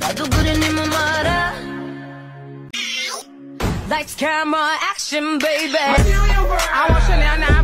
누구를 님은 말아. Lights, camera, action, baby. I want Chanel now.